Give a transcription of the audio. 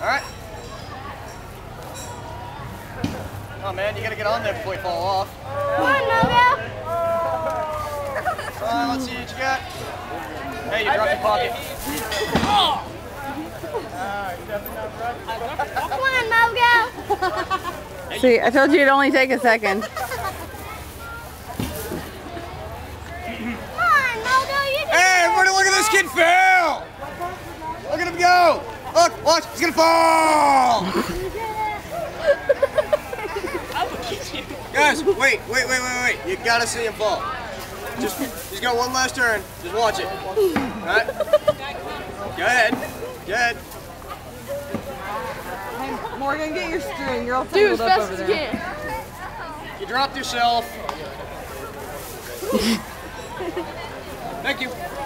Alright. Come on, man, you gotta get on there before you fall off. Come on, Mogo. Come on, let's see what you got. Hey, you dropped your pocket. Come on, Mogo. See, I told you it'd only take a second. Come on, Mogo. You can Hey, everybody, look at this kid fail! Look at him go! Look, watch, he's gonna fall! Guys, wait. You gotta see him fall. He's got one last turn. Just watch it. Alright? Go ahead. Hey, Morgan, get your string. You're all do as tangled up fast over as you there. can. You dropped yourself. Thank you.